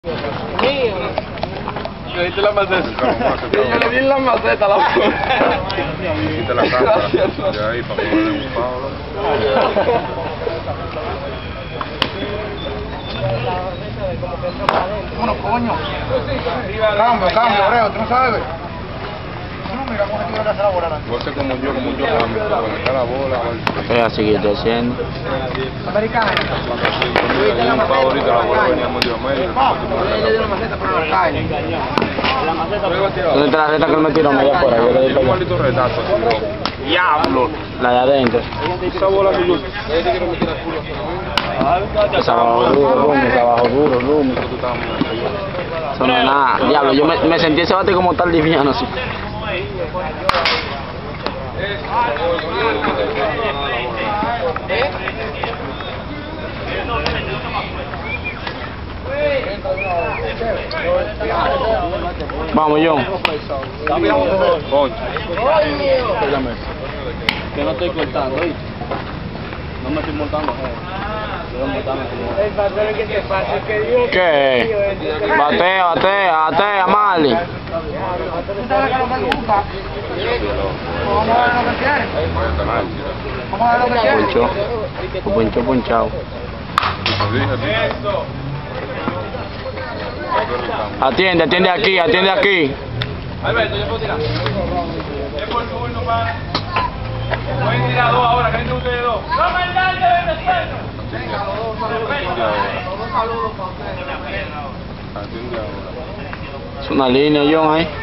Le diste la maceta. Yo le di la maceta a la Quita la cámara de ahí para ponerle un palo. Bueno, coño. Cambio, Oreo, ¿tú no sabes? No, mira, cómo se tiene que hacer la bola. Voy a hacer como yo cambio. Para conectar la bola. Es así que estoy haciendo. Americana. Un pavo ahorita la bola venía medio a medio. Le di una maceta para la calle. ¿Dónde está la reta que él me tiró media por ahí? Yo le di Un para allá. maldito retazo. ¡Diablo! La de adentro. Esa bola que yo... Esa abajo duro, Rumi, esa abajo duro, Rumi. Eso no es nada. Diablo, yo me sentí ese bate como tal liviano así. Vamos, John. Concho. Que no estoy cortando, ¿oíste? No me estoy montando, ¿Qué? Batea, Marley. ¿Tú sabes que lo que busca? Vamos a ver lo que quiere. Vamos a ver lo que quiere. Punchado. Atiende aquí. Alberto, yo puedo tirar. Es por turno, pa. Pueden tirar dos ahora, que hay ustedes dos. ¡No me dan de respeto! Es una línea, John, ahí.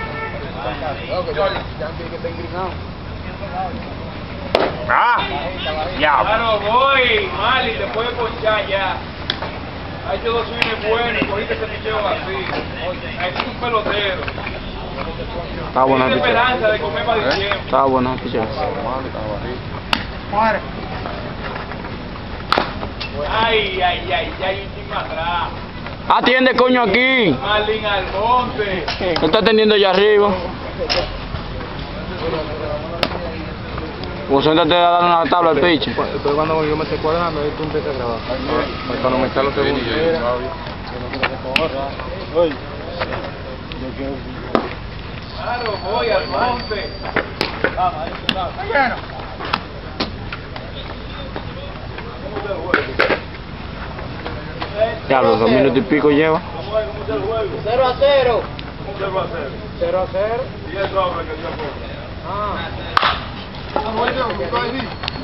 Claro, voy, Mali, te puede ponchar ya. Ha hecho dos swings buenos, cogiste ese picheo así. Es un pelotero. Está buena Tiene pichera. esperanza de comer para diciembre. Está buena pichera. Muere. Ay, un chisme atrás. Atiende, coño, aquí. Marlin Almonte. Él está atendiendo allá arriba. Concéntrate a darle una tabla al pitcher. Después cuando yo me esté cuadrando, ahí tú empiezas a grabar. Para economizar los segundos. Claro, voy Almonte. Bueno. Diablo, 2 minutos y pico lleva. 0 a 0. 0 a 0. 0 a 0. Y eso habla que yo puedo. Ah.